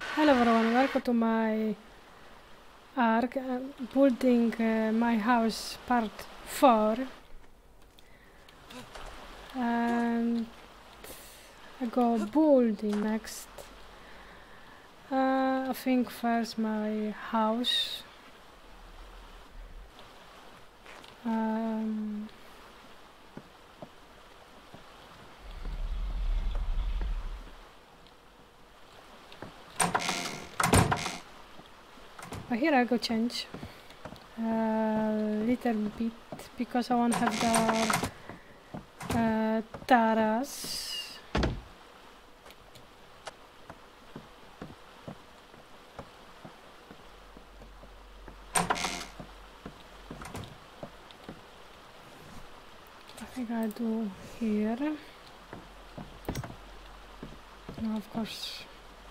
Hello everyone, welcome to my Ark building my house part 4, and I go building next. I think first my house. But here I go change little bit because I want to have the terrace. I think I do here. No, of course.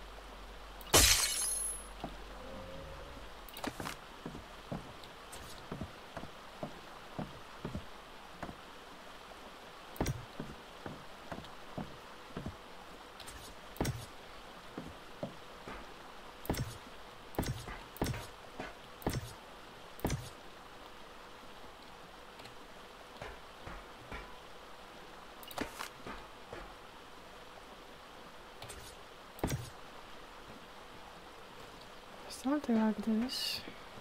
Something like this.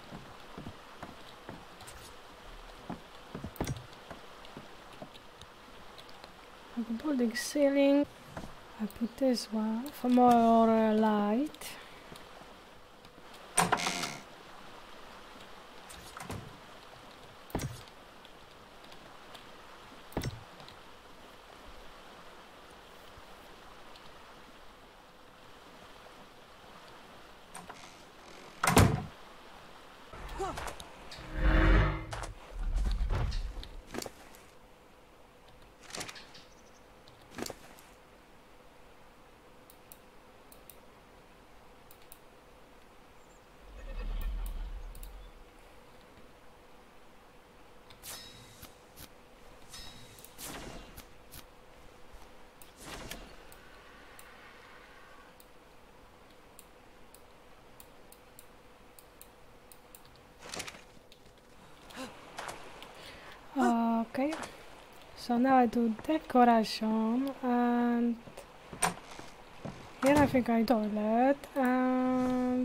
Like a building ceiling. I put this one for more light. Okay, so now I do decoration, and here I think I toilet, and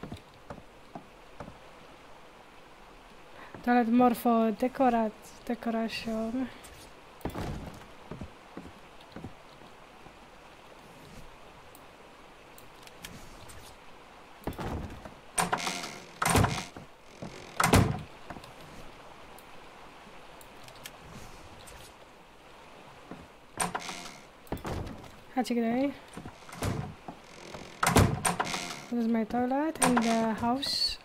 toilet more for decoration. Actually, this is my toilet in the house.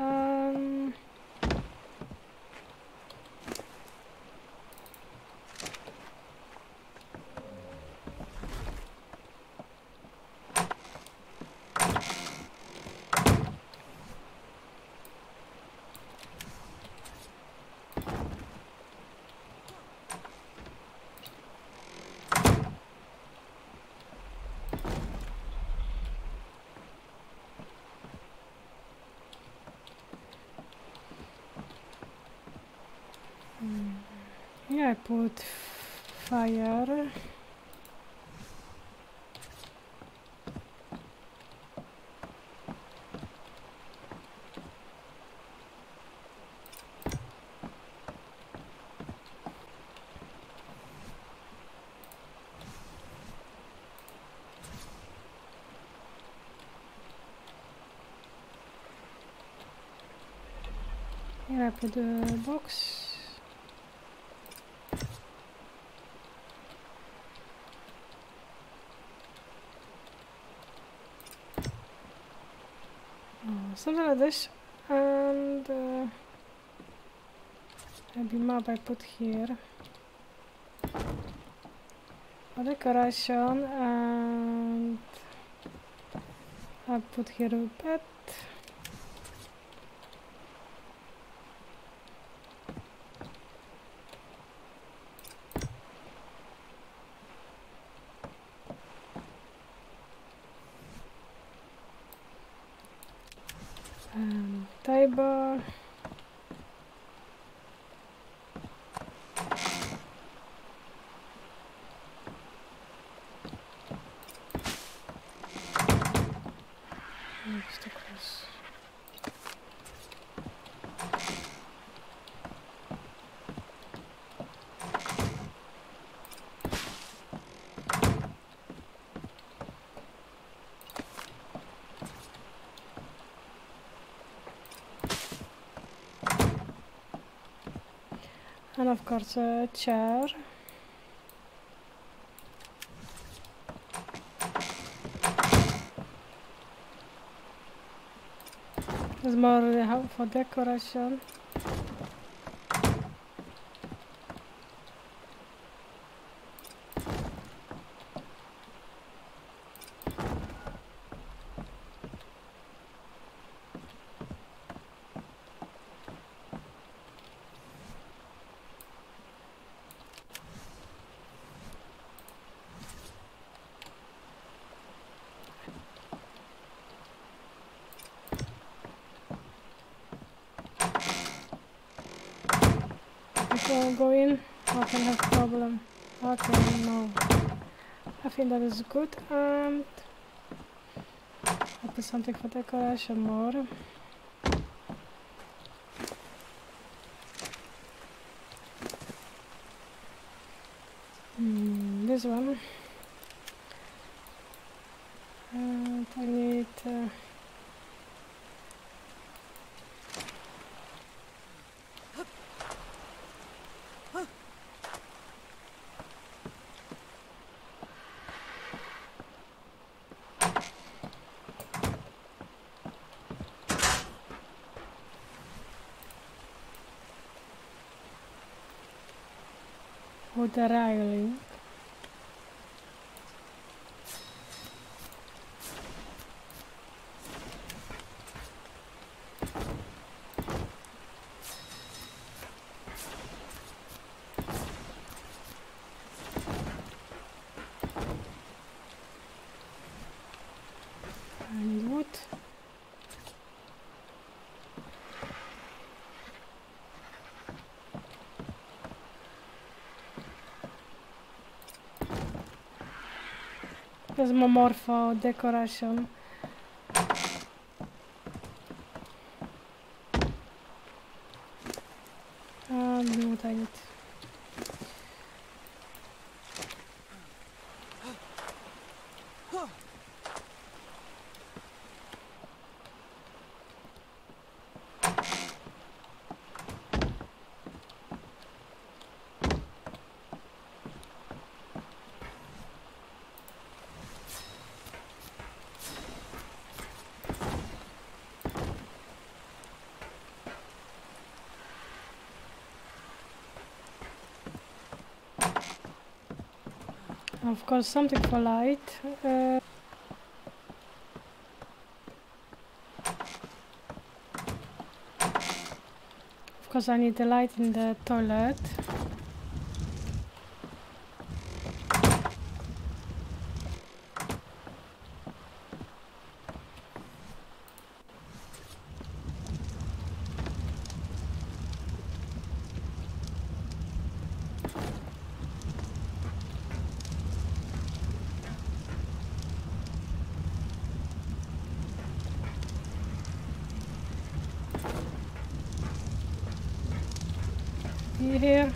Here I put fire. Here I put the box. Something like this, and maybe map I put here for decoration, and I put here a bed. table. It's too close. And of course a chair. There's more for decoration. Before going, I can have problem. Okay, no. I think that is good, and I'll put something for decoration more. This one. And I need wood railing. And wood. There's more for decoration. And what I need. Of course, something for light. Of course, I need the light in the toilet. Here.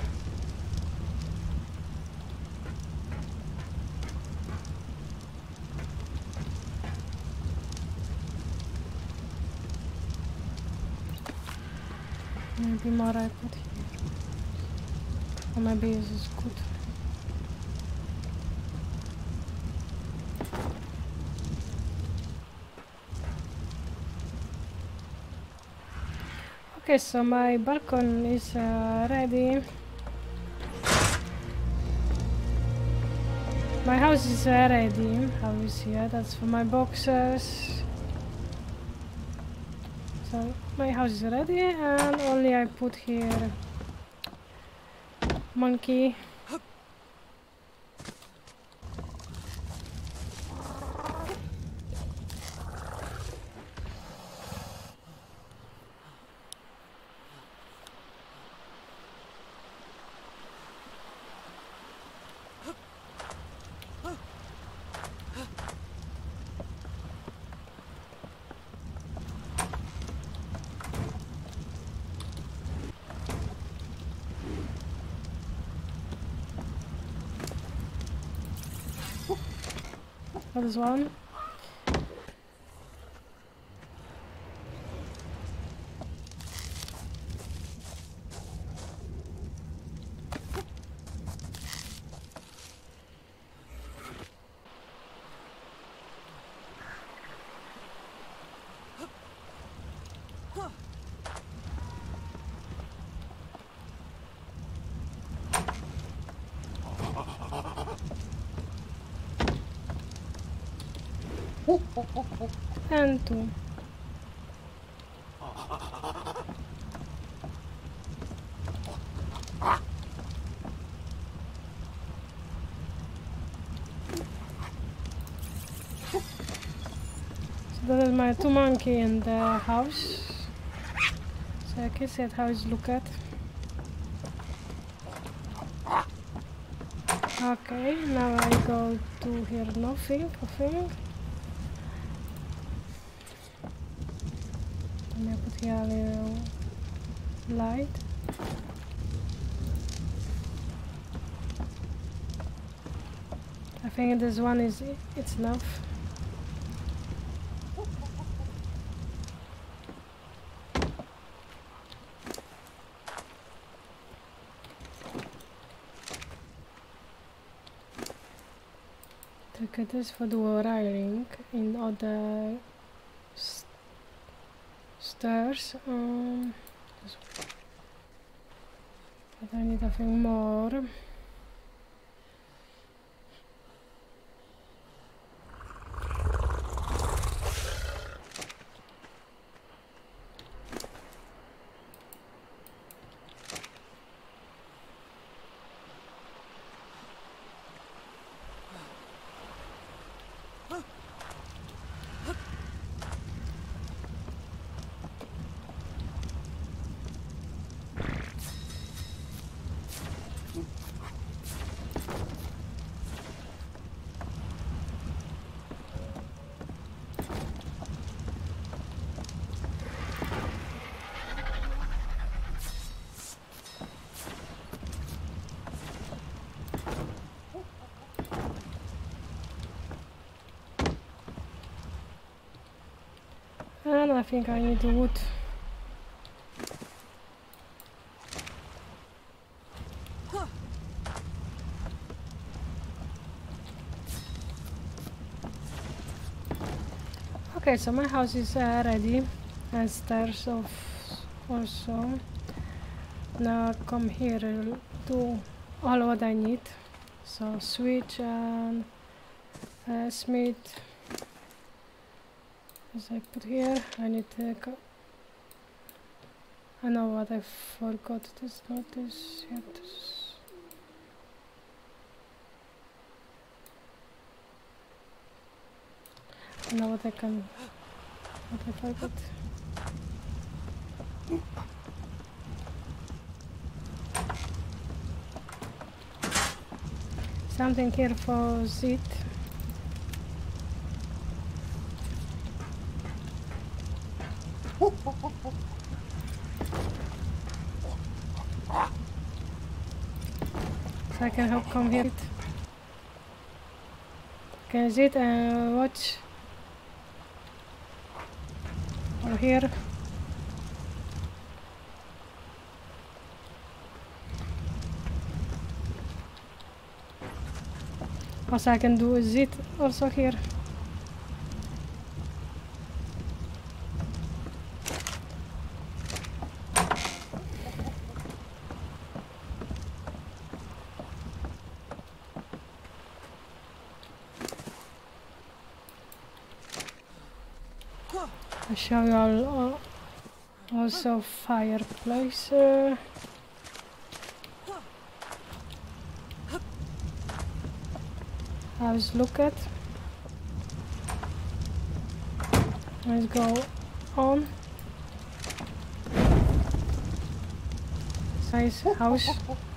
Maybe more I put here. Or maybe this is good. Okay, so my balcony is ready. My house is ready, how you see it. That's for my boxes. So my house is ready, and only I put here monkey. That is one. And two. So that is my two monkey in the house. So I can see at how it look at. Okay, now I go to here. Nothing. Let me put here a little light. I think this one it's enough. Take this for the wiring in other stairs. But I need nothing more. And I think I need the wood. Okay, so my house is ready, and stairs of also. Now come here, do all what I need. So switch and smith. As I put here, I need to I know what I forgot. This not this yet. I know what I forgot. Something here for it. So I can help come here. Can sit and watch. Or here. Also I can do a zit also here. I'll show you all also fireplace. How's look at? Let's go on. Nice house.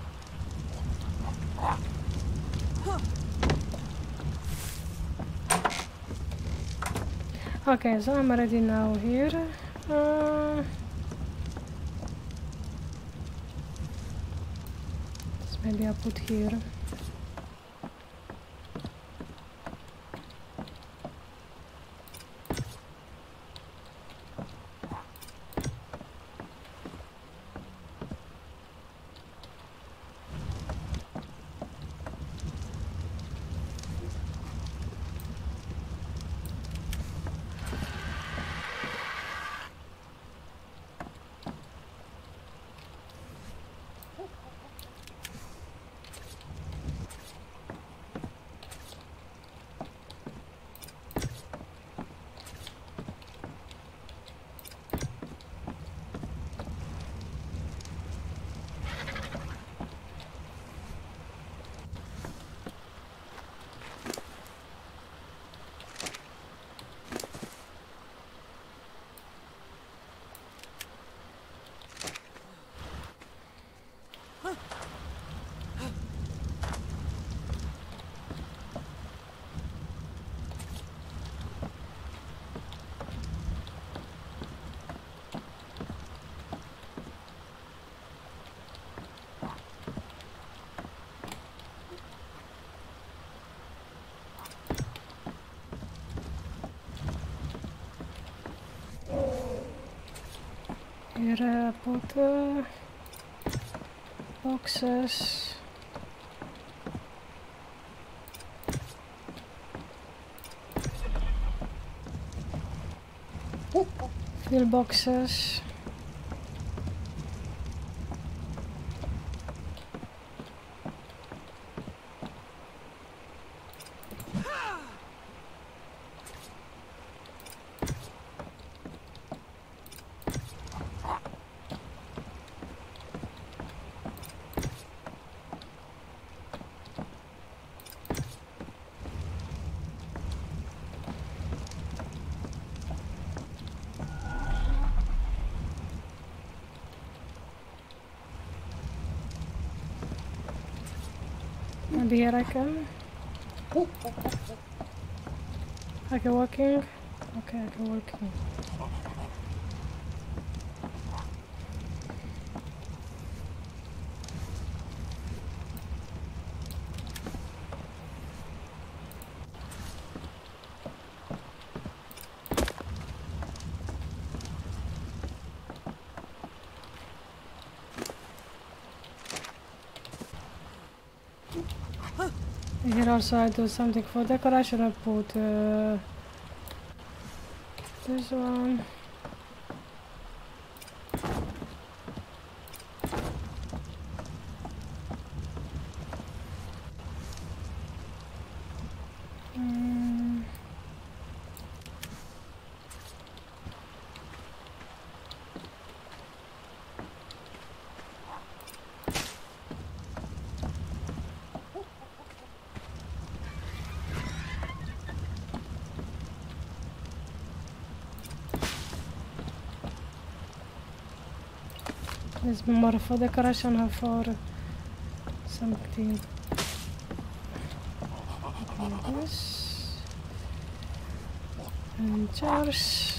Okay, so I'm ready now here. Maybe I'll put here. Here I put boxes. Fill boxes. Maybe here I can walking. Okay, I can walking. Here also I do something for decoration. I put this one. It's more for decoration or for something like this. And jars.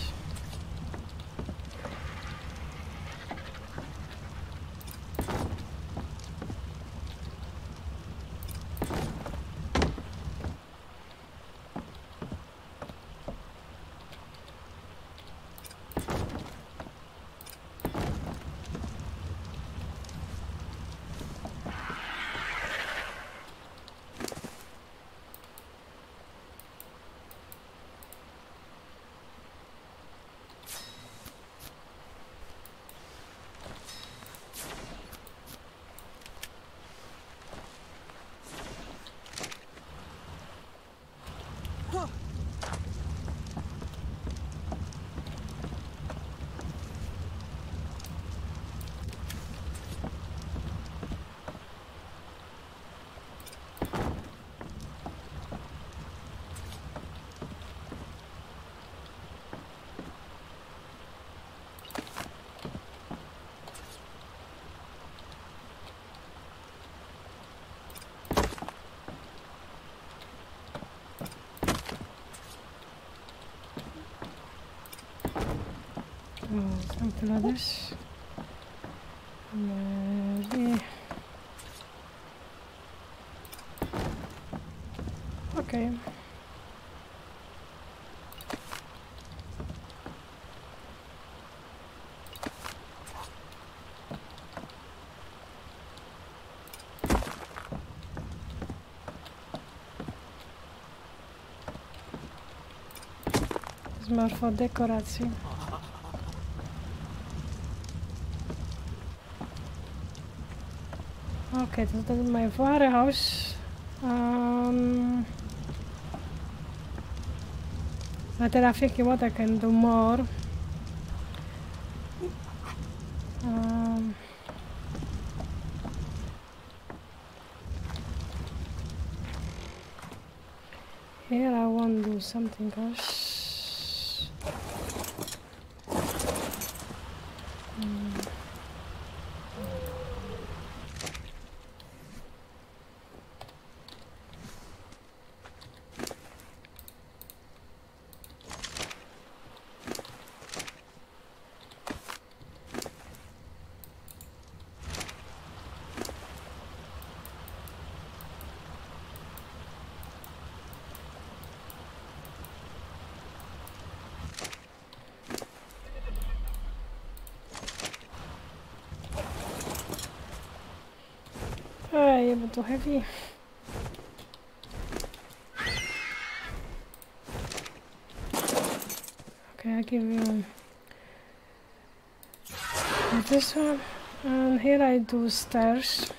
Something like this. Maybe. Okay. It's more for decoracji. Okay, this is my warehouse. But then I think what I can do more. Here I want to do something else. way, but too heavy. Okay, I give you this one, and here I do stairs.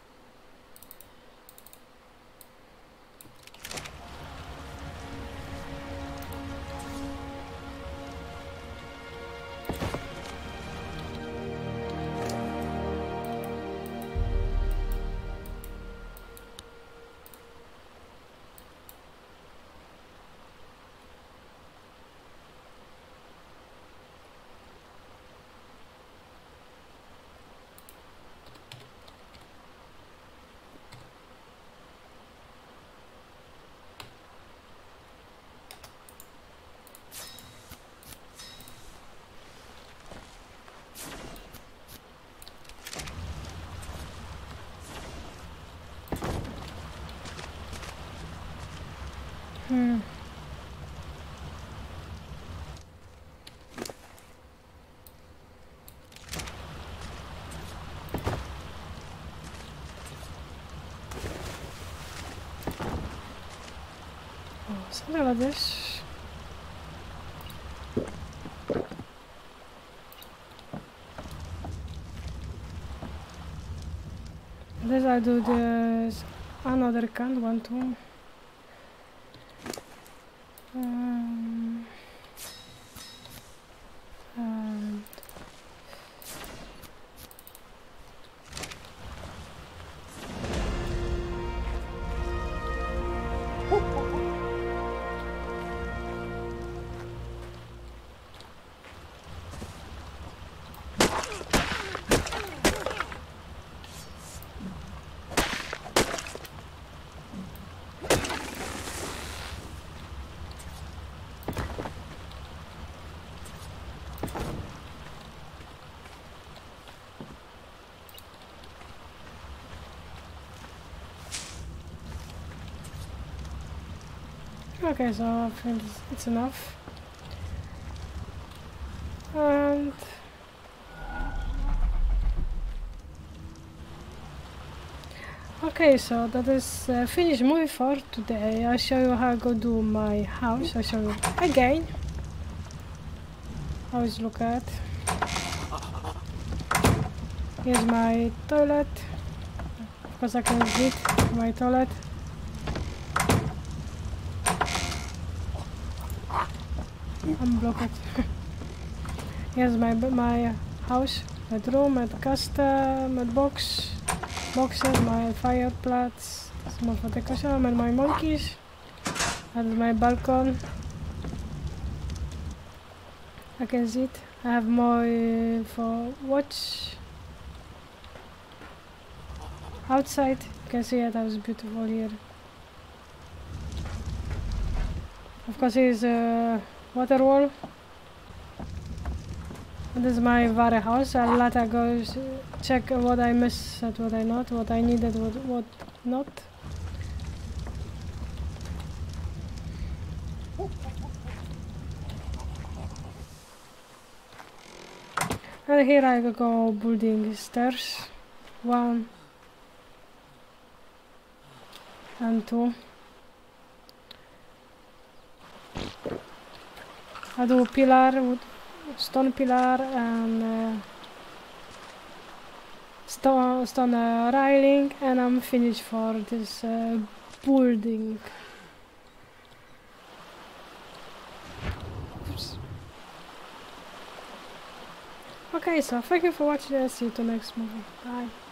Something like this. This I do this another kind, 1, 2. And okay, so I think it's enough. And okay, so that is finished movie for today. I'll show you how I go do my house. I'll show you again how it look at. Here's my toilet. Of course I can get my toilet. Unblock it. Here's my house, bedroom, my custom, my boxes, my fire plats, small for decoration, and my monkeys. And my balcony. I can see it. I have more for watch. Outside, you can see it. That was beautiful here. Of course, here's a water wall. And this is my warehouse. I'll let I go check what I missed, what I not, what I needed, what not. And here I go building stairs. 1 and 2. I do pillar, stone pillar and stone railing, and I'm finished for this building. Oops. Okay, so thank you for watching. I'll see you to next movie. Bye.